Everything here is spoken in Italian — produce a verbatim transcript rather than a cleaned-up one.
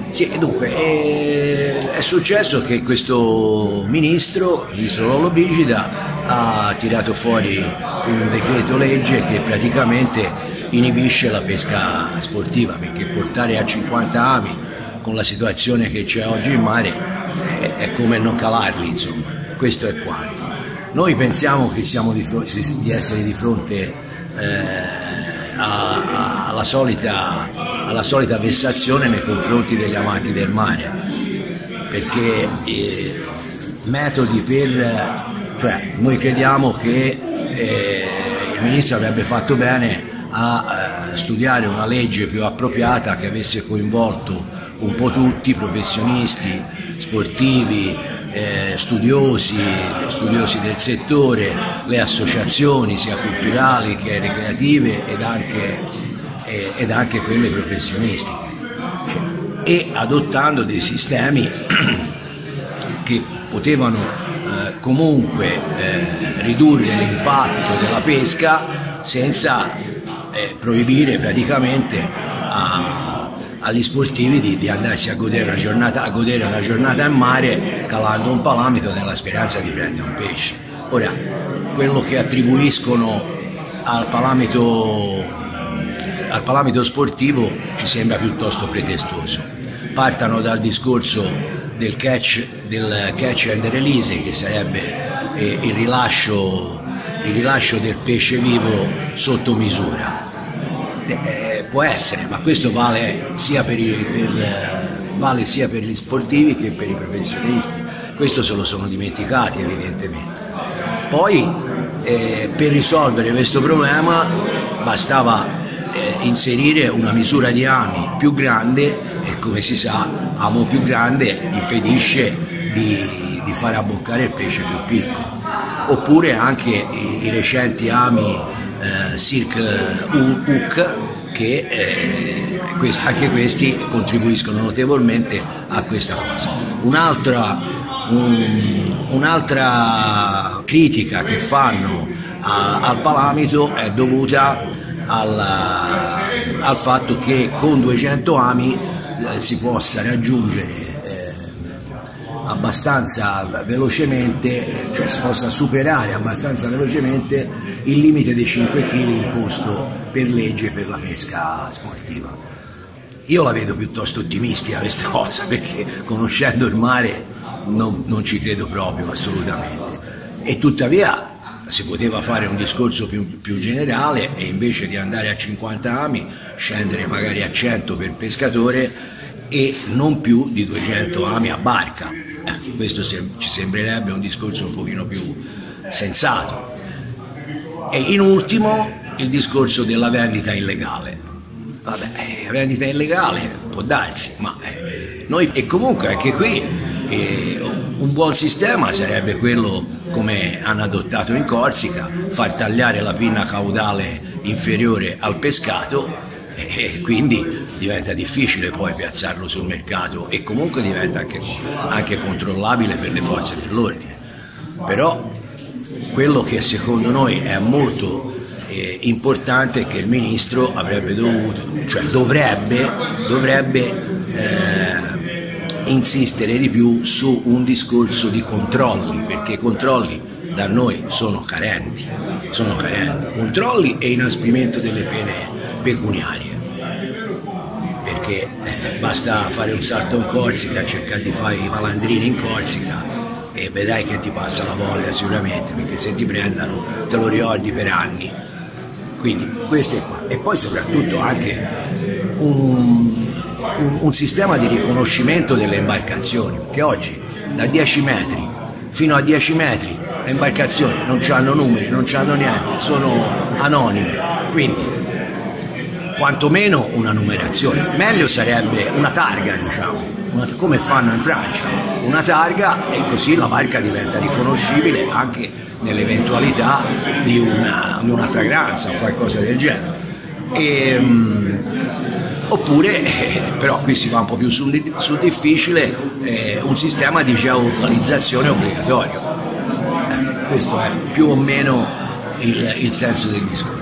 Sì, dunque, eh, è successo che questo ministro, il ministro Lollobrigida, ha tirato fuori un decreto legge che praticamente inibisce la pesca sportiva, perché portare a cinquanta ami con la situazione che c'è oggi in mare è, è come non calarli, insomma, questo è quanto. Noi pensiamo che siamo di, di essere di fronte eh, a, a, alla, solita, alla solita vessazione nei confronti degli amanti del mare, perché eh, metodi per, cioè noi crediamo che eh, il ministro avrebbe fatto bene a eh, studiare una legge più appropriata che avesse coinvolto un po' tutti, professionisti, sportivi, Eh, studiosi, studiosi del settore, le associazioni sia culturali che recreative ed anche, eh, ed anche quelle professionistiche, cioè, e adottando dei sistemi che potevano eh, comunque eh, ridurre l'impatto della pesca senza eh, proibire praticamente a agli sportivi di, di andarsi a godere, una giornata, a godere una giornata in mare calando un palamito nella speranza di prendere un pesce. Ora, quello che attribuiscono al palamito, al palamito sportivo ci sembra piuttosto pretestuoso. Partano dal discorso del catch, del catch and release, che sarebbe eh, il, rilascio, il rilascio del pesce vivo sotto misura. Eh, può essere, ma questo vale sia per, i, per, vale sia per gli sportivi che per i professionisti. Questo se lo sono dimenticati evidentemente. Poi eh, per risolvere questo problema bastava eh, inserire una misura di ami più grande, e come si sa amo più grande impedisce di, di far abboccare il pesce più piccolo. Oppure anche i, i recenti ami eh, Cirque Hook, che eh, quest- anche questi contribuiscono notevolmente a questa cosa. Un'altra, un, un'altra critica che fanno a, al palamito è dovuta al, al fatto che con duecento ami eh, si possa raggiungere abbastanza velocemente, cioè si possa superare abbastanza velocemente il limite dei cinque chili imposto per legge per la pesca sportiva. Io la vedo piuttosto ottimistica questa cosa, perché conoscendo il mare non, non ci credo proprio assolutamente, e tuttavia si poteva fare un discorso più, più generale e invece di andare a cinquanta ami scendere magari a cento per pescatore e non più di duecento ami a barca. Eh, questo sem- ci sembrerebbe un discorso un pochino più sensato. E in ultimo il discorso della vendita illegale. Vabbè, la vendita illegale può darsi, ma eh, noi, e comunque anche qui eh, un buon sistema sarebbe quello come hanno adottato in Corsica, far tagliare la pinna caudale inferiore al pescato, e quindi diventa difficile poi piazzarlo sul mercato e comunque diventa anche, anche controllabile per le forze dell'ordine. Però quello che secondo noi è molto eh, importante è che il ministro avrebbe dovuto, cioè dovrebbe, dovrebbe eh, insistere di più su un discorso di controlli, perché i controlli da noi sono carenti, sono carenti, controlli e inasprimento delle pene pecuniarie. Perché eh, basta fare un salto in Corsica, cercare di fare i malandrini in Corsica e vedrai che ti passa la voglia sicuramente, perché se ti prendano te lo ricordi per anni. Quindi questo è qua. E poi soprattutto anche un, un, un sistema di riconoscimento delle imbarcazioni, perché oggi da dieci metri fino a dieci metri le imbarcazioni non hanno numeri, non hanno niente, sono anonime, quindi quantomeno una numerazione. Meglio sarebbe una targa, diciamo, una, come fanno in Francia, una targa, e così la barca diventa riconoscibile anche nell'eventualità di una, di una fragranza o qualcosa del genere. E, um, oppure, eh, però qui si va un po' più sul, sul difficile, eh, un sistema di geolocalizzazione obbligatorio. Eh, questo è più o meno il, il senso del discorso.